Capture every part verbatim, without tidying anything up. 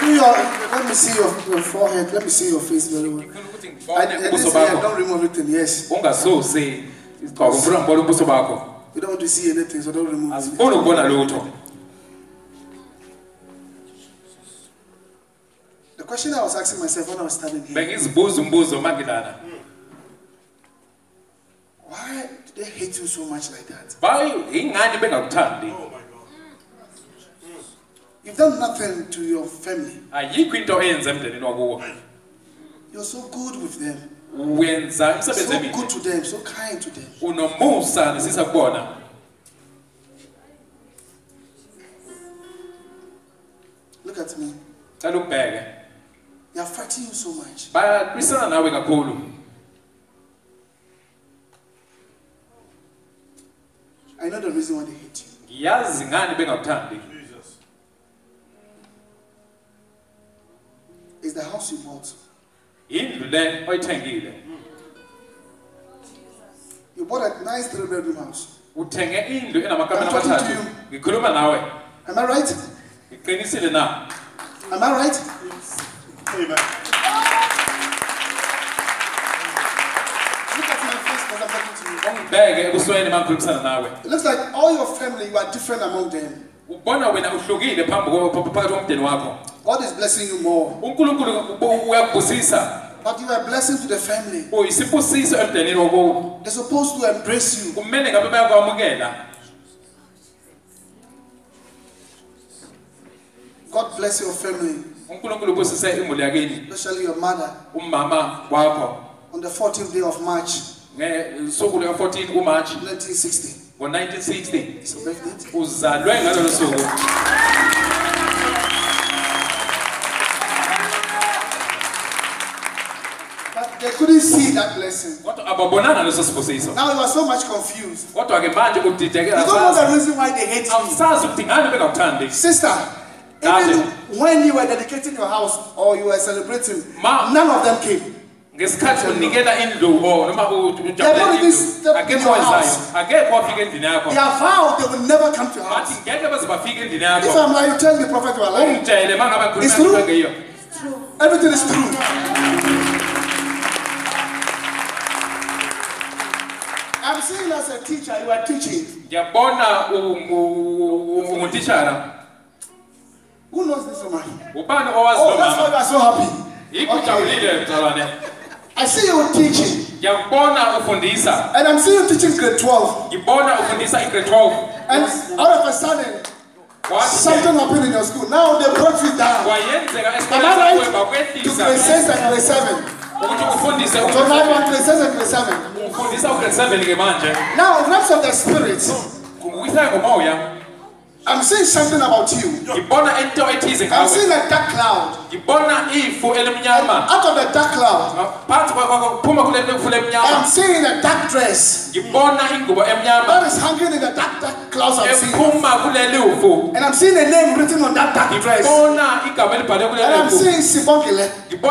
your, let me see your, your forehead. Let me see your face very well. I, I didn't say I don't remove anything. Yes. You don't want to see anything, so don't remove it. The question I was asking myself when I was standing here. Why do they hate you so much like that? You've done nothing to your family. You're so good with them. So good to them, so kind to them. Look at me. They are fighting you so much. I know the reason why they hate you. It's the house you bought. You bought a nice three bedroom house. I'm talking to you. Am I right? Am I right? Amen. Look at my face because I'm talking to you. It looks like all your family, you are different among them. God is blessing you more. But you are a blessing to the family. They're supposed to embrace you. God bless your family. Especially your mother. On the fourteenth day of March. nineteen sixty. nineteen sixty. It's your birthday. But they couldn't see that blessing. Now you are so much confused. You don't know the reason why they hate you. Sister, even when you were dedicating your house or you were celebrating, none of them came. They have not even stepped in your house. They have vowed they will never come to your house. If I'm lying, tell the prophet you are lying. It's true. Everything is true. I'm saying as a teacher, you are teaching. Who knows this woman? Oh, that's why you are so happy. Okay. I see you teaching. And I'm seeing you teaching grade twelve. And all of a sudden, something happened in your school. Now they brought you down. Am I right? To grade six and grade seven. So now you are grade six and grade seven. Now, rest of the spirit. I'm saying something about you. I'm seeing a dark cloud. And out of the dark cloud, I'm seeing a dark dress that is hanging in the dark, dark clouds. I'm seeing. And I'm seeing a name written on that dark dress. And I'm seeing Sibongile.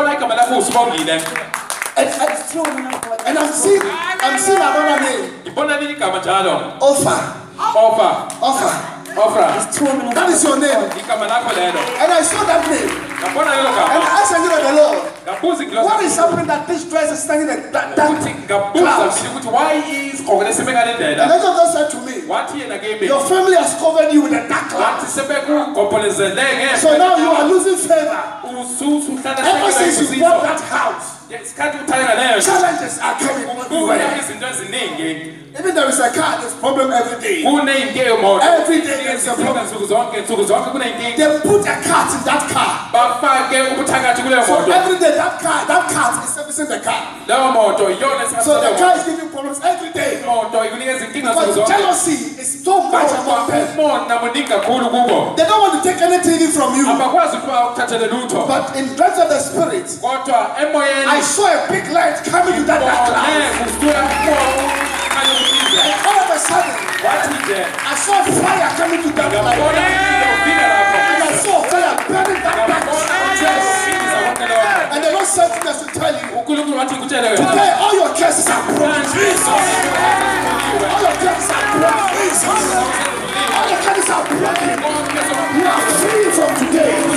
And, and I'm seeing, I'm seeing another name. Offer. Offer. Offer. That is your name. And I saw that name. And I asked the Lord, what is happening that this dress is standing in that clouds? Why is And the Lord said to me, your family has covered you with a dark cloud. So now you are losing favor. Ever since you bought that house, challenges are coming everywhere. Even there is a car, there's problem every day. Every day there's a problem. They put a cat in that car. So every day that car, that cat is servicing the car. So the car is giving problems every day. Because jealousy is so much about them. They don't want to take anything from you. But in terms of the spirit, I saw a big light coming to that cloud. And all of a sudden, I saw fire coming to that light. And I saw fire burning that back. And the Lord said to us to tell you, today all your curses are broken. All your curses are broken. All your curses are broken. You are free from today.